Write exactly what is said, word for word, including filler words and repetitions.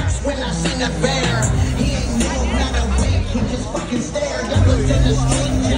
rocks when I seen a bear. He ain't no, not awake, he just fucking stared. That was in the street.